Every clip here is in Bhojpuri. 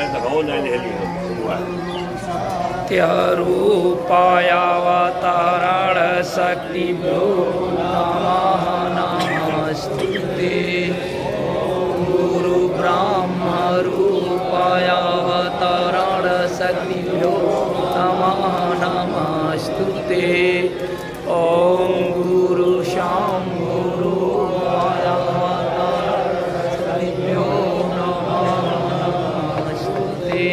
रूपायावतारण शक्तिभ्यो नमः नमस्तुते। गुरु ब्रह्म रूपायावतारण शक्तिभ्यो नमः नमस्तुते। ओम गुरु शाम गुरु शक्तिभ्यो नमः नमस्तुते।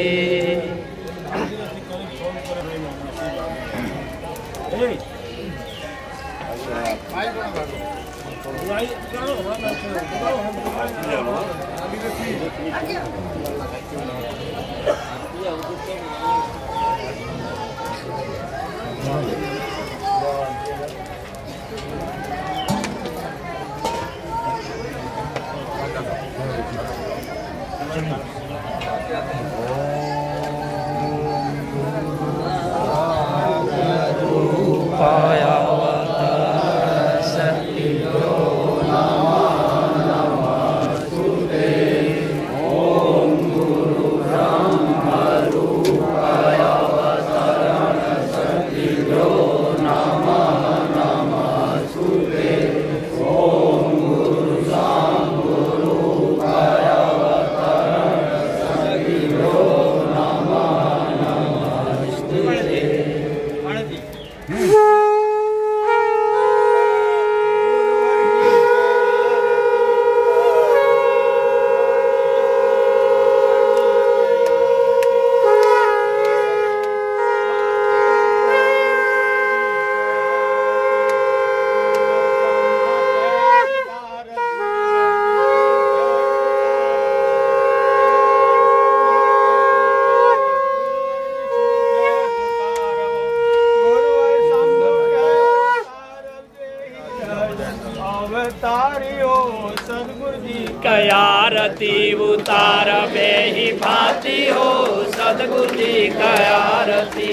उतार बेही भाती हो सदगुरु जी का आरती।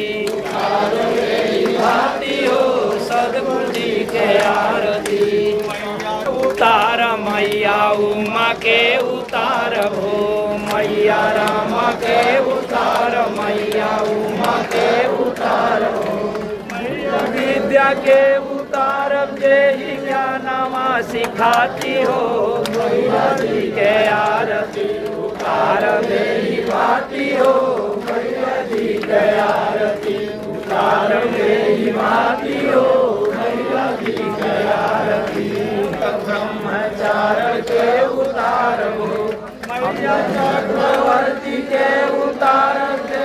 भाती हो सदगुरु जी के आरती। उतार मैया उमा के उतार भो मैया राम के उतार मैया उमा के उतार भो विद्या के उतार देहि ज्ञानमा सिखाती हो मैया जी के आरती। उतार देहि भाती हो मैया जी के आरती। उतार देहि भाती हो मैया जी के आरती। ब्रह्मचार के उतार हो मैया चक्रवर्ती के उतार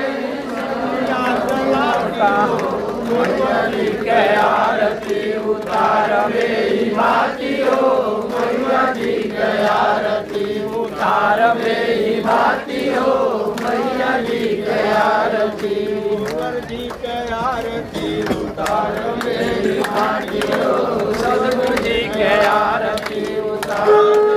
मैया जी के आरती। उतार बेही भाती हो मैया जी के आरती। उतार बेही भाती हो मैया जी के आरती। जी के आरती। उतार बेही भाती हो सदगुरु जी के आरती। उतार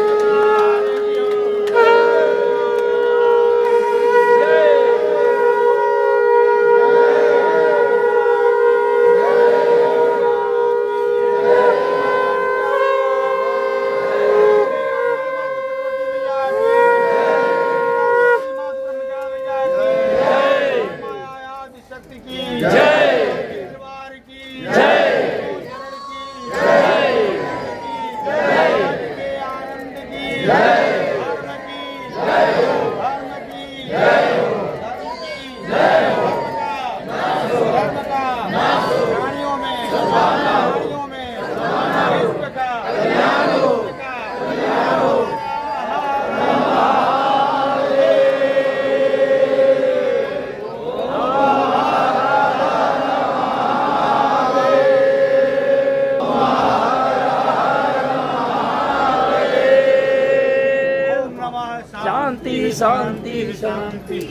शांति शांति।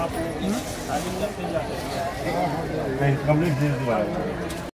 कंप्लीट